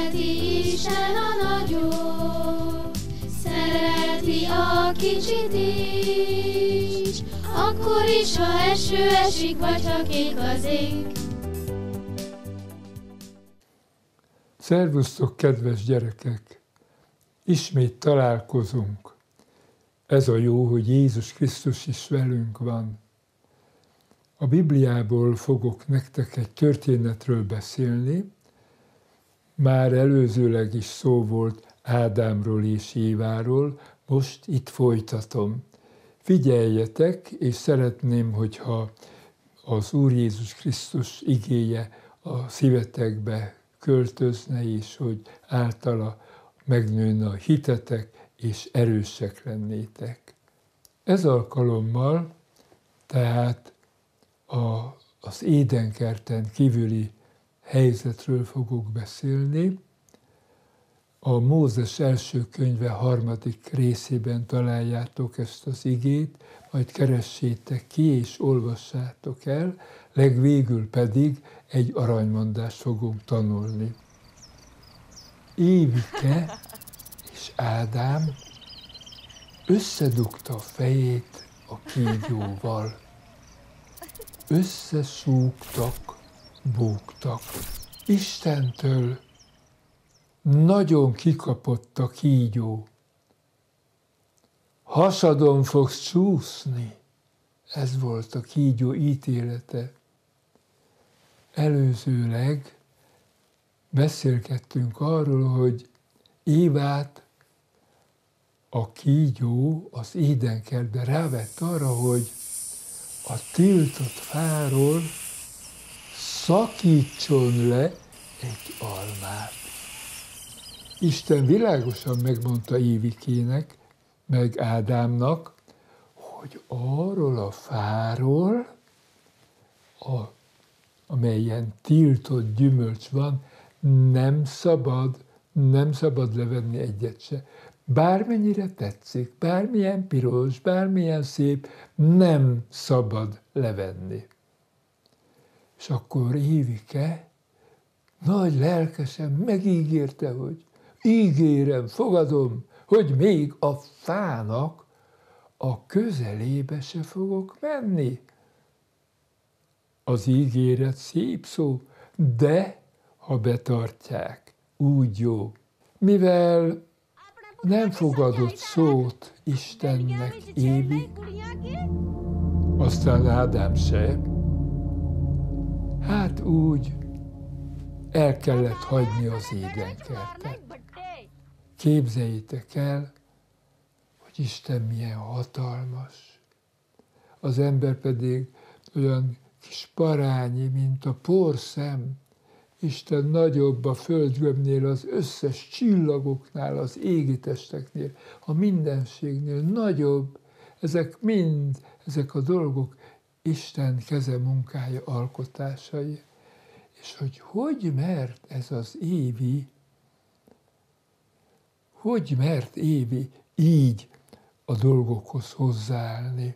Szereti Isten a nagyot, szereti a kicsit is, akkor is, ha eső esik, vagy ha kék az ég. Szervusztok, kedves gyerekek! Ismét találkozunk. Ez a jó, hogy Jézus Krisztus is velünk van. A Bibliából fogok nektek egy történetről beszélni. Már előzőleg is szó volt Ádámról és Éváról, most itt folytatom. Figyeljetek, és szeretném, hogyha az Úr Jézus Krisztus igéje a szívetekbe költözne, és hogy általa megnőne a hitetek, és erősek lennétek. Ez alkalommal tehát az Édenkerten kívüli helyzetről fogok beszélni. A Mózes első könyve 3. részében találjátok ezt az igét, majd keressétek ki és olvassátok el, legvégül pedig egy aranymondást fogunk tanulni. Évike és Ádám összedugta a fejét a kígyóval. Összesúgtak, búgtak. Istentől nagyon kikapott a kígyó. Hasadon fogsz csúszni. Ez volt a kígyó ítélete. Előzőleg beszélgettünk arról, hogy Évát a kígyó az Édenkertben rávett arra, hogy a tiltott fáról szakítson le egy almát. Isten világosan megmondta Évikének, meg Ádámnak, hogy arról a fáról, amelyen tiltott gyümölcs van, nem szabad levenni egyet se. Bármennyire tetszik, bármilyen piros, bármilyen szép, nem szabad levenni. És akkor Évike nagy lelkesen megígérte, hogy ígérem, fogadom, hogy még a fának a közelébe se fogok menni. Az ígéret szép szó, de ha betartják, úgy jó. Mivel nem fogadott szót Istennek Évi, aztán Ádám se, hát úgy el kellett hagyni az Édenkertet. Képzeljétek el, hogy Isten milyen hatalmas. Az ember pedig olyan kis parányi, mint a porszem. Isten nagyobb a földgömbnél, az összes csillagoknál, az égitesteknél, a mindenségnél nagyobb. Ezek a dolgok Isten keze munkája, alkotásai. És hogy mert ez az Évi, hogy mert Évi így a dolgokhoz hozzáállni?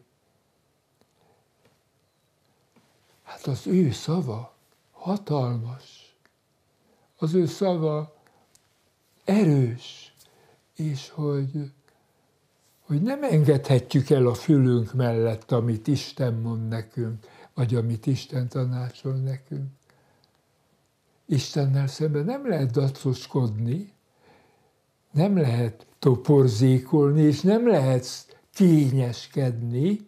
Hát az ő szava hatalmas. Az ő szava erős, és hogy nem engedhetjük el a fülünk mellett, amit Isten mond nekünk, vagy amit Isten tanácsol nekünk. Istennel szemben nem lehet dacoskodni, nem lehet toporzékolni, és nem lehet kényeskedni,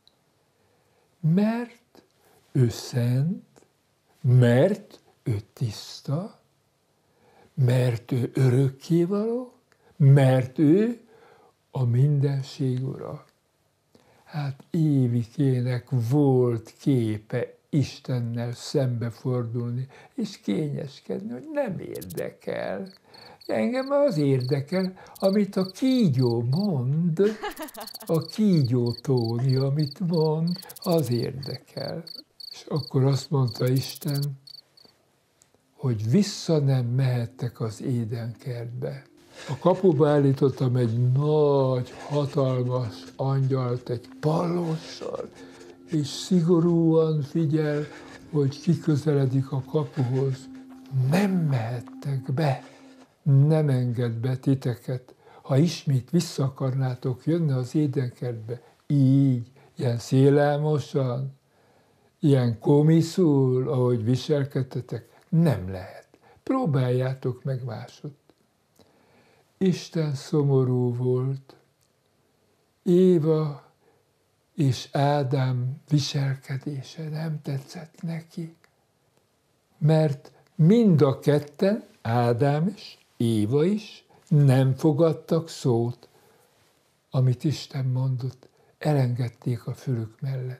mert ő szent, mert ő tiszta, mert ő örökkévaló, mert ő a mindenség ura. Hát Évikének volt képe Istennel szembefordulni, és kényeskedni, hogy nem érdekel. Engem az érdekel, amit a kígyó mond, a kígyó tónja, amit mond, az érdekel. És akkor azt mondta Isten, hogy vissza nem mehettek az Édenkertbe. A kapuba állítottam egy nagy, hatalmas angyalt, egy pallossal, és szigorúan figyel, hogy ki közeledik a kapuhoz. Nem mehettek be. nem enged be titeket, ha ismét vissza akarnátok jönni az édenkertbe, így, ilyen szélelmosan, ilyen komiszul, ahogy viselkedtetek, nem lehet. Próbáljátok meg másod. Isten szomorú volt. Éva és Ádám viselkedése nem tetszett neki, mert mind a ketten, Ádám is, Éva is nem fogadtak szót, amit Isten mondott, elengedték a fülük mellett.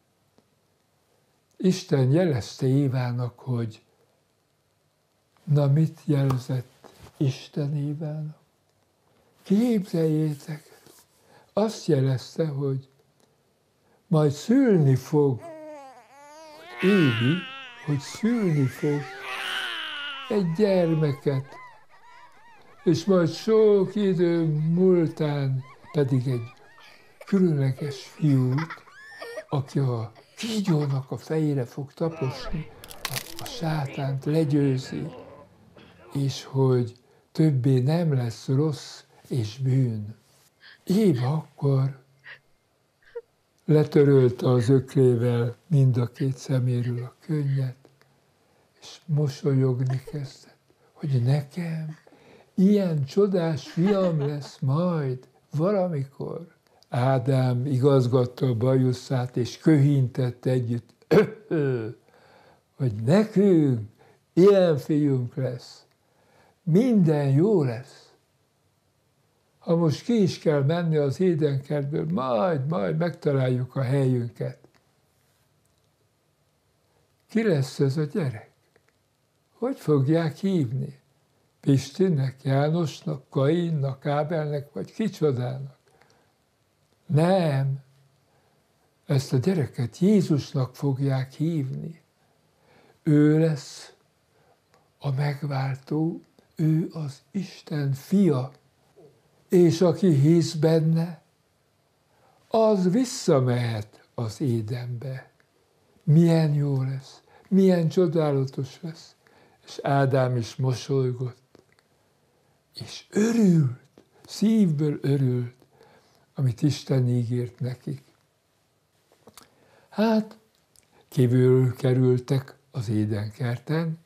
Isten jelezte Évának, hogy na mit jelzett Isten Évának? Képzeljétek, azt jelezte, hogy majd szülni fog, Évi, hogy szülni fog egy gyermeket, és majd sok idő múltán pedig egy különleges fiút, aki a kígyónak a fejére fog taposni, a sátánt legyőzi, és hogy többé nem lesz rossz és bűn. Éva akkor letörölte az öklével mind a két szeméről a könnyet, és mosolyogni kezdett, hogy nekem ilyen csodás fiam lesz majd valamikor. Ádám igazgatta a bajuszát, és köhintett együtt, hogy nekünk ilyen fiunk lesz. Minden jó lesz. Ha most ki is kell menni az édenkertből, majd megtaláljuk a helyünket. Ki lesz ez a gyerek? Hogy fogják hívni? Pistinek, Jánosnak, Kainnak, Ábelnek, vagy kicsodának? Nem, ezt a gyereket Jézusnak fogják hívni. Ő lesz a megváltó, ő az Isten fia, és aki hisz benne, az visszamehet az édenbe. Milyen jó lesz, milyen csodálatos lesz. És Ádám is mosolygott, és örült, szívből örült, amit Isten ígért nekik. Hát, kívül kerültek az édenkerten,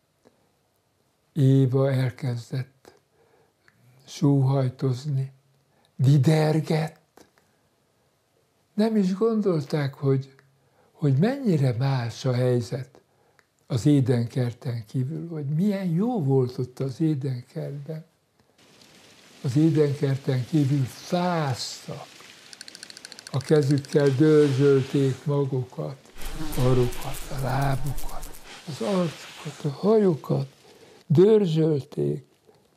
Éva elkezdett sóhajtozni, vidergett. Nem is gondolták, hogy mennyire más a helyzet az édenkerten kívül, hogy milyen jó volt ott az édenkertben. Az édenkerten kívül fáztak, a kezükkel dörzsölték magukat, arukat, a lábukat, az arcukat, a hajukat, dörzsölték.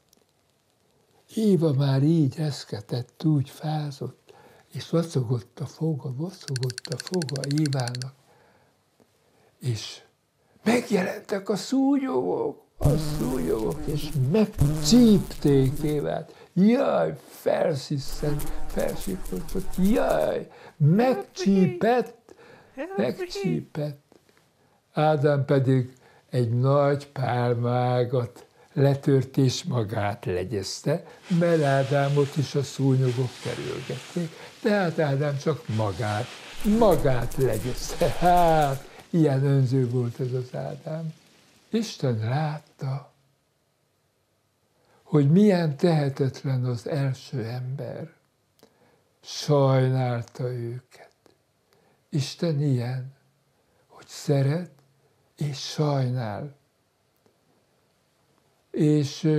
Éva már így reszketett, úgy fázott, és vacogott a foga Évának. És megjelentek a szúnyogok, és megcsípték Évát. Jaj, felsikoltott, jaj, megcsípett. Ádám pedig egy nagy pálmágat letört és magát legyezte, mert Ádámot is a szúnyogok kerülgették, tehát Ádám csak magát legyezte. Hát, ilyen önző volt ez az Ádám. Isten látta, hogy milyen tehetetlen az első ember. Sajnálta őket. Isten ilyen, hogy szeret és sajnál. És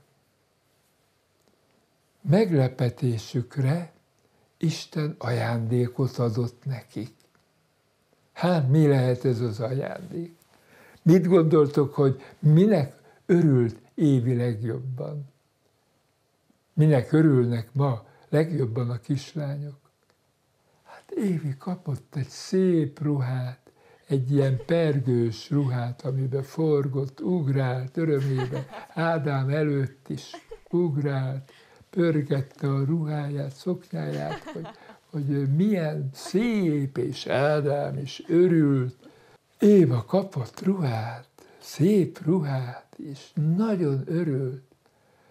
meglepetésükre Isten ajándékot adott nekik. Hát mi lehet ez az ajándék? Mit gondoltok, hogy minek örült Évi legjobban? Minek örülnek ma legjobban a kislányok? Hát Évi kapott egy szép ruhát, egy ilyen pergős ruhát, amiben forgott, ugrált örömében. Ádám előtt is ugrált, pörgette a ruháját, szoknyáját, hogy milyen szép, és Ádám is örült. Éva kapott ruhát, szép ruhát, és nagyon örült.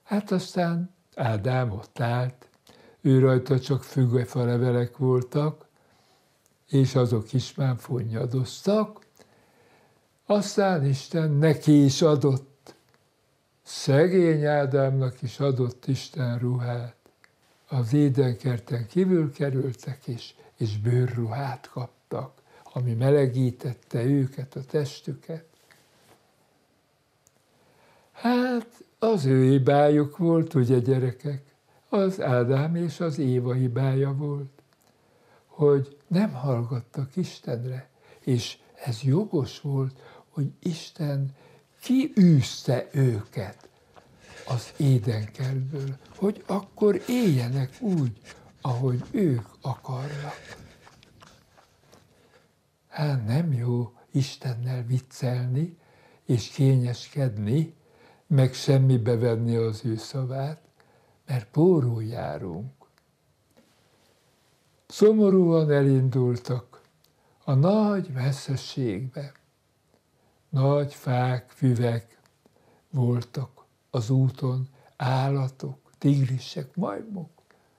Hát aztán Ádám ott állt, ő rajta csak fügefalevelek voltak, és azok is már fonnyadoztak. Aztán Isten neki is adott, szegény Ádámnak is adott Isten ruhát. Az édenkerten kívül kerültek, és bőrruhát kaptak, ami melegítette őket, a testüket. Hát az ő hibájuk volt, ugye gyerekek, az Ádám és az Éva hibája volt, hogy nem hallgattak Istenre, és ez jogos volt, hogy Isten kiűzte őket az édenkertből, hogy akkor éljenek úgy, ahogy ők akarnak. Hát nem jó Istennel viccelni és kényeskedni, meg semmibe venni az ő szavát, mert pórul járunk. Szomorúan elindultak a nagy messzességbe. Nagy fák, füvek voltak az úton, állatok, tigrisek, majmok,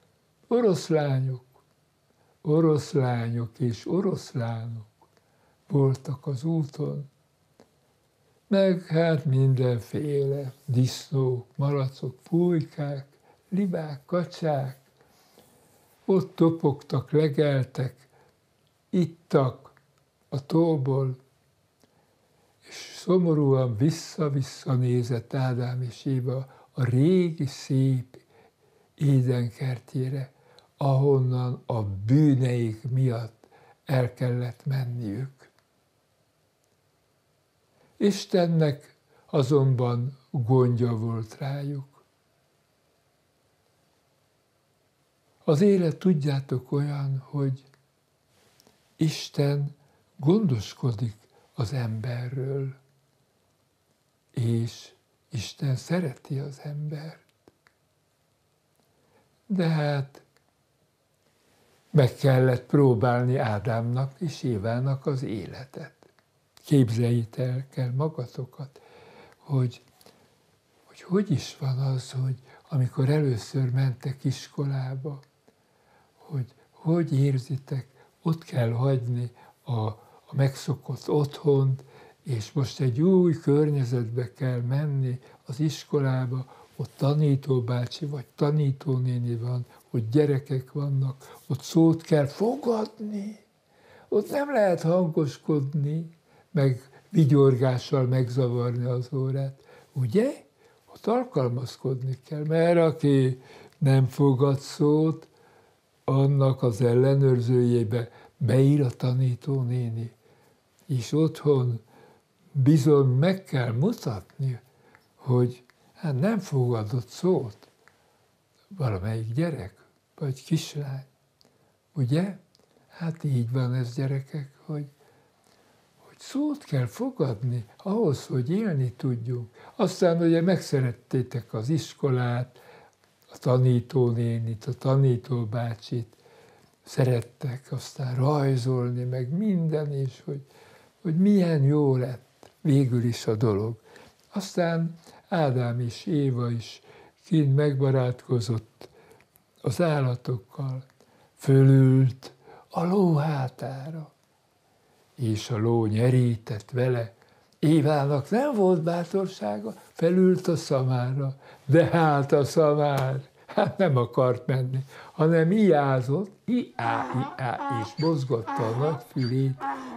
oroszlányok és oroszlánok voltak az úton, meg hát mindenféle disznók, malacok, pulykák, libák, kacsák, ott topogtak, legeltek, ittak a tóból, és szomorúan vissza-vissza nézett Ádám és Éva a régi szép édenkertjére, ahonnan a bűneik miatt el kellett menniük. Istennek azonban gondja volt rájuk. Az élet, tudjátok, olyan, hogy Isten gondoskodik az emberről, és Isten szereti az embert. De hát meg kellett próbálni Ádámnak és Évának az életet. Képzeljétek el magatokat, hogy is van az, hogy amikor először mentek iskolába, hogy érzitek, ott kell hagyni a megszokott otthont, és most egy új környezetbe kell menni az iskolába, ott tanítóbácsi vagy tanítónéni van, ott gyerekek vannak, ott szót kell fogadni, ott nem lehet hangoskodni, meg vigyorgással megzavarni az órát. Ugye? Ott alkalmazkodni kell, mert aki nem fogad szót, annak az ellenőrzőjébe beír a tanítónéni. És otthon bizony meg kell mutatni, hogy hát nem fogadott szót valamelyik gyerek, vagy kislány. Ugye? Hát így van ez, gyerekek, hogy szót kell fogadni ahhoz, hogy élni tudjunk. Aztán ugye megszerettétek az iskolát, a tanítónénit, a tanítóbácsit, szerettek aztán rajzolni, meg minden is, hogy milyen jó lett végül is a dolog. Aztán Ádám és Éva is kint megbarátkozott az állatokkal, fölült a ló hátára, és a ló nyerített vele. Évának nem volt bátorsága, felült a szamára, de hát a szamár nem akart menni, hanem iázott, és mozgatta a nagy fülét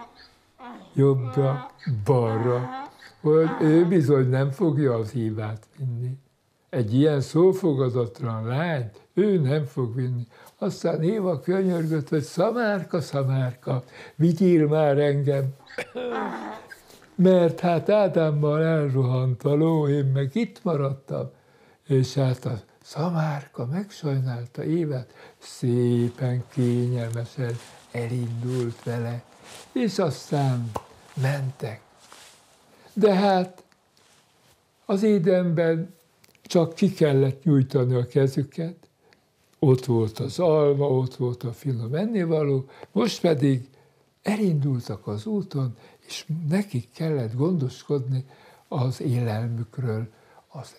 jobbra, balra, hogy ő bizony nem fogja az Évát vinni. Egy ilyen szófogadatlan lányt ő nem fog vinni. Aztán Éva könyörgött, hogy szamárka, szamárka, vigyél már engem. Mert hát Ádámmal elrohant a ló, én meg itt maradtam. És hát a szamárka megsajnálta Évát, szépen kényelmesen elindult vele, és aztán mentek. De hát az édenben csak ki kellett nyújtani a kezüket, ott volt az alma, ott volt a finom ennivaló, most pedig elindultak az úton, és nekik kellett gondoskodni az élelmükről, a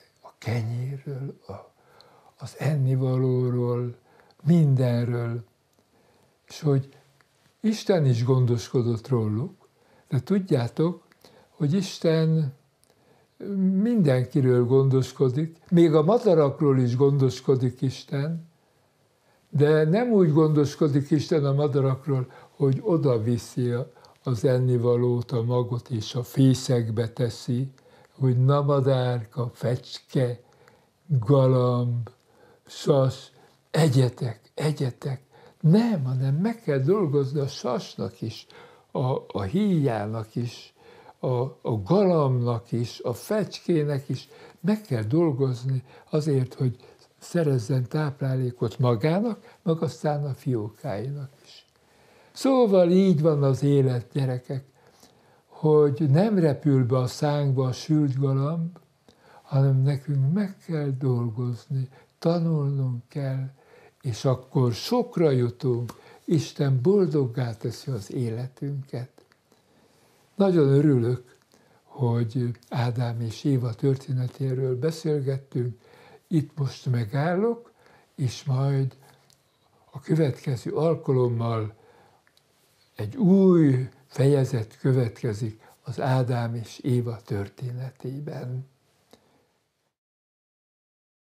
kenyérről, az ennivalóról, mindenről, és hogy Isten is gondoskodott róluk, de tudjátok, hogy Isten mindenkiről gondoskodik, még a madarakról is gondoskodik Isten, de nem úgy gondoskodik Isten a madarakról, hogy oda viszi az ennivalót, a magot és a fészekbe teszi, hogy na madárka, fecske, galamb, sas, egyetek. Nem, hanem meg kell dolgozni a sasnak is, a híjának is, a galambnak is, a fecskének is. Meg kell dolgozni azért, hogy szerezzen táplálékot magának, meg aztán a fiókáinak is. Szóval így van az élet, gyerekek, hogy nem repül be a szánkba a sült galamb, hanem nekünk meg kell dolgozni, tanulnunk kell, és akkor sokra jutunk, Isten boldoggá teszi az életünket. Nagyon örülök, hogy Ádám és Éva történetéről beszélgettünk, itt most megállok, és majd a következő alkalommal egy új fejezet következik az Ádám és Éva történetében.